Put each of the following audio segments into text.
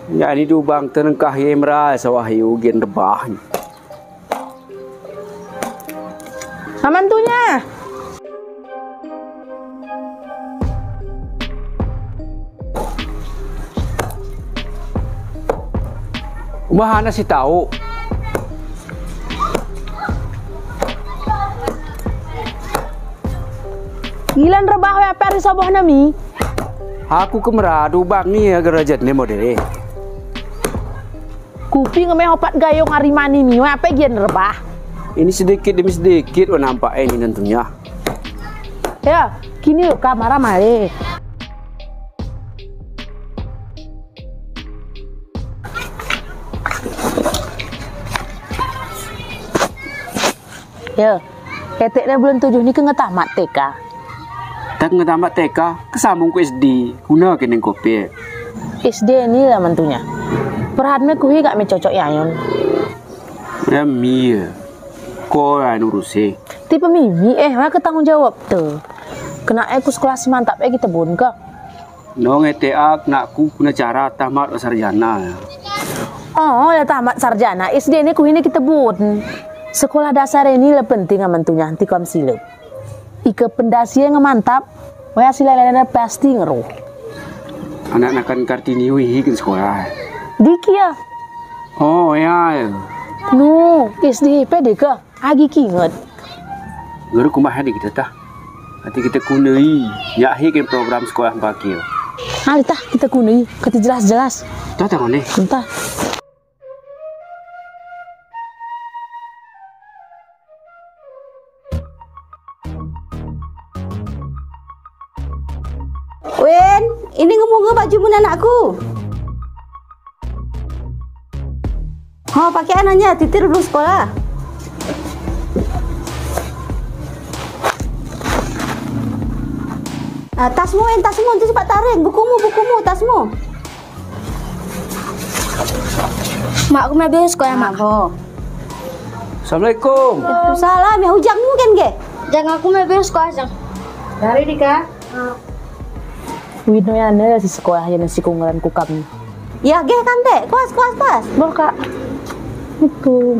Ya ni dubang tenengkah yemra sawah yu gen rebah. Mantunya. Mahana si tahu. Gilan rebah we apa hari sabah nami? Aku kemeradu bang ni gerajat ni modere. Kupi ngemeh opat gayung arimani mi we apa gian rebah? Ini sedikit demi sedikit nampak ini tentunya. Ya, kini kamera mare. Ya, keteknya bulan 7 ni ke ngetamat TK. Tak ngetamat TK, kesambung ke SD, guna keneng kopi. SD ni lah mantunya. Perhadme kuhi gak me cocok yayon. Ya mie, kau yang urusi. Tipe mimi wah ketanggung jawab tu. Kena aku sekolah semantap kita bun ke. Nong eteak nakku guna cara tamat sarjana. Oh, ya tamat sarjana. SD ni kuhi ni kita bun. Sekolah dasar ini lebih penting mantunya anti komsilep. Ike pendasi yang mantap, wah hasilnya pasti ngeruh. Anak nakan Kartini wihi ke sekolah. Diki ya. Oh ya. No, SD pede ke? Agi kinget. Guru kumah di kita tah. Nanti kita kunai, nyahi kan program sekolah bakil. Ali tah kita kunai, kita jelas-jelas. Tah tak mana? Entah. Wen, ini ngemunga baju mun anakku. Oh, pakaiannya titir dulu sekolah. Tasmu, itu cepat tarik. Bukumu, tasmu. Mak aku mau beres sekolah mak. Assalamualaikum. Salam, ya hujangmu kan ke? Jangan aku mau beres sekolah jang. Dari Dika. Wino ya ada si sekolah yang nasi kunggalan kukam. Ya, ge kan dek. Kuas. Boleh kak. Itu.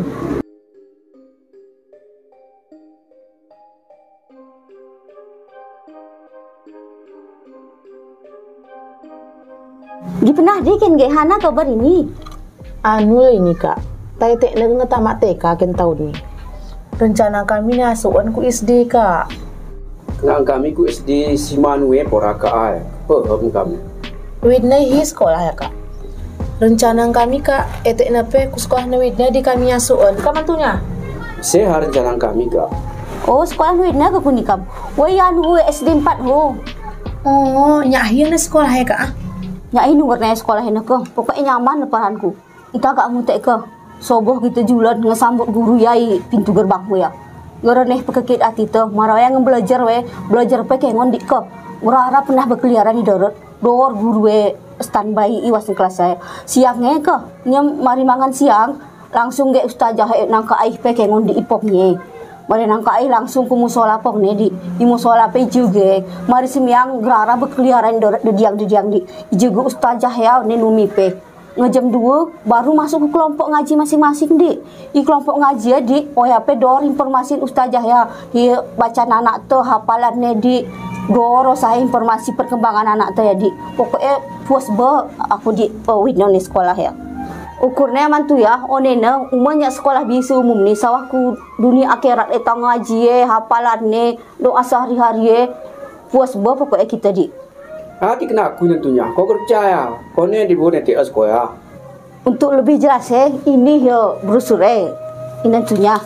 Di pernah dikin ge hana kabar ini. Anu ini kak. Tete lagi ngetamat TK kan tahun ni. Rencana kami ni asuhan ku SD kak. Ngang kami ku SD Simanue Poraka ai. Paham kami. Widna hi sekolah ya kak. Rencana kami kak, etek nape ku sekolah na widna di kami asuhan. Kamantunya? Saya rencana kami kak. Oh, sekolah nuitna ke kunikam. Woi anu SD 4 ho. Oh, nyahian na sekolah ya kak. Nya ini warna sekolah ini ke. Pokoknya nyaman leparanku. Ita gak mutek ke. Soboh kita julan ngesambut guru yai pintu gerbang ku ya. Gereneh pekekit ati teh, maraya belajar pe kengon dik ke. Urara pernah berkeliaran di dorot. Dor guru standby iwas di kelas saya. Siangnya ke, nyam mari mangan siang, langsung ge ustazah nangka aih pe kengon di ipoknya. Mari nangka aih langsung ke musola poknya di musola pe juga. Mari semiang gerara berkeliaran di diang di juga ustazah ya nenumi pe. Ngejam 2 baru masuk ke kelompok ngaji masing-masing di kelompok ngaji ya di pe dor informasi ustazah ya di bacaan anak tuh hafalannya di doro saya informasi perkembangan anak tuh ya di pokoknya puas be aku di window nih sekolah ya ukurnya mantu ya onena umumnya sekolah biasa umum nih sawahku dunia akhirat eta ngaji hafalannya doa sehari-hari puas be pokoknya kita di Hati kena aku tentunya. Kau percaya? Kau ni di bawah nanti sekolah. Untuk lebih jelas ini ya brosur ini tentunya.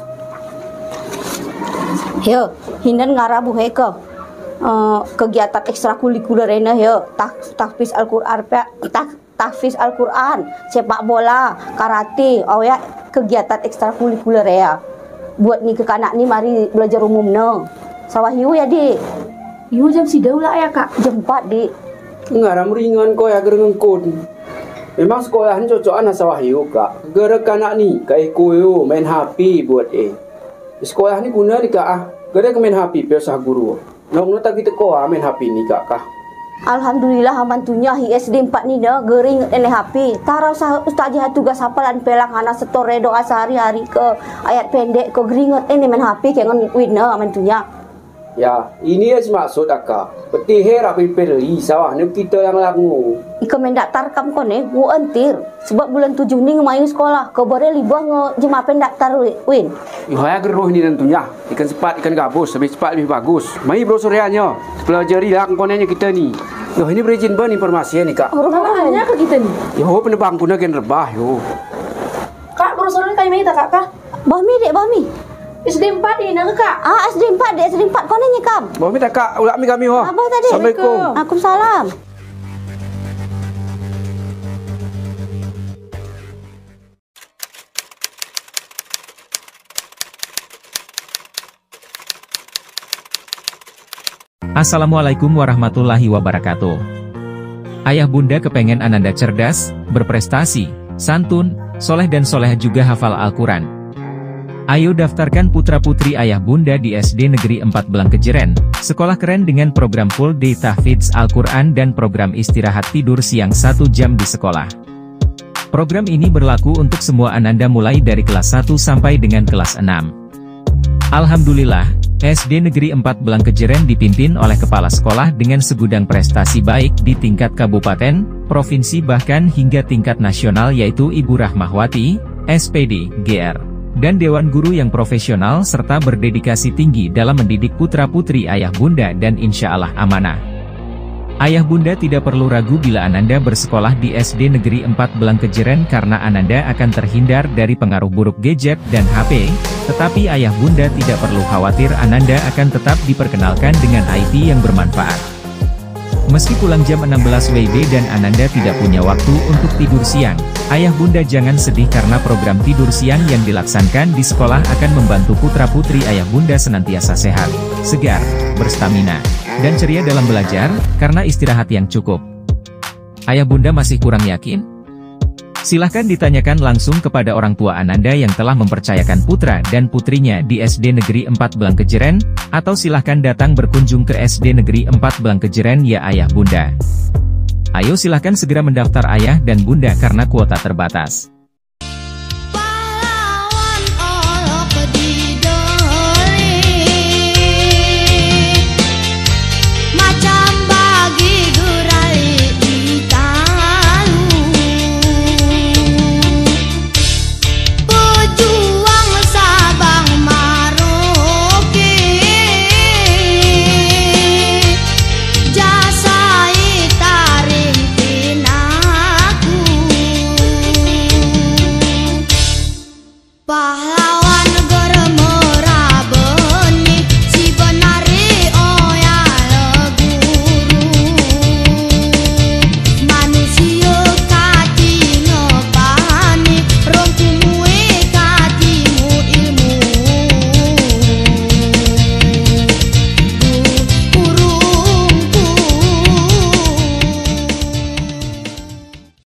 Ya, hinan ngarabu ke kegiatan ekstrakurikuler ini ya tahfiz Al-Qur'an tahfiz Al-Qur'an, sepak bola, karate, ya kegiatan ekstrakurikuler ya. Buat ni ke kanak ni mari belajar umum no. Sawah hiu ya di. Ibu jam sidau lah ya kak. Jam 4 di. Ngaram ringan kau ya gereng kon. Memang sekolahan cocokan sawah hiu kak. Gerek kanak ni kai koyo main HP buat sekolah ni guna di kak gerek main HP biasa guru. Nong tak kita kau main HP ni kak kah. Alhamdulillah mantunya hi SD 4 ni dah gering HP. Tara ustaz jah tugas hafalan pelang anak setore doa sehari-hari ke ayat pendek ke geringet ini main HP ke ngan winna mantunya. Ya, ini ya maksud akak. Petihir api peli sawah ni kita yang langu. Ika main daftar kam kone wu entir sebab bulan 7 ni ngemain sekolah. Kau boleh libah ngejema pendaftar win. Ihaya geruh ni tentunya. Ikan sepat, ikan gabus, lebih cepat lebih bagus. Mai brosurnya. Pelajari lah komponennya kita ni. Yo, ini berizin ban informasi ni kak. Rumahnya ke kita nih? Yo, penebang guna gen rebah yo. Kak, brosurnya kayak mana kak? Bahmi dek bahmi. SD 4 ini nak kak? SD 4 dek SD 4 kone ni kam. Bawa minta kak ulak mi kami ho. Abah tadi. Assalamualaikum. Waalaikumsalam. Assalamualaikum warahmatullahi wabarakatuh. Ayah bunda kepengen Ananda cerdas, berprestasi, santun, soleh dan soleh juga hafal Al-Quran. Ayo daftarkan putra-putri ayah bunda di SD Negeri 4 Blangkejeren, sekolah keren dengan program full day tahfidz Al-Quran dan program istirahat tidur siang 1 jam di sekolah. Program ini berlaku untuk semua Ananda mulai dari kelas 1 sampai dengan kelas 6. Alhamdulillah, SD Negeri 4 Blangkejeren dipimpin oleh kepala sekolah dengan segudang prestasi baik di tingkat kabupaten, provinsi bahkan hingga tingkat nasional yaitu Ibu Rahmawati, SPD, GR. Dan Dewan Guru yang profesional serta berdedikasi tinggi dalam mendidik putra-putri ayah bunda dan insya Allah amanah. Ayah bunda tidak perlu ragu bila Ananda bersekolah di SD Negeri 4 Blangkejeren karena Ananda akan terhindar dari pengaruh buruk gadget dan HP, tetapi ayah bunda tidak perlu khawatir Ananda akan tetap diperkenalkan dengan IT yang bermanfaat. Meski pulang jam 16 WIB dan Ananda tidak punya waktu untuk tidur siang, ayah bunda jangan sedih karena program tidur siang yang dilaksanakan di sekolah akan membantu putra-putri ayah bunda senantiasa sehat, segar, berstamina, dan ceria dalam belajar, karena istirahat yang cukup. Ayah bunda masih kurang yakin? Silahkan ditanyakan langsung kepada orang tua Ananda yang telah mempercayakan putra dan putrinya di SD Negeri 4 Blangkejeren, atau silahkan datang berkunjung ke SD Negeri 4 Blangkejeren ya ayah bunda. Ayo silahkan segera mendaftar ayah dan bunda karena kuota terbatas.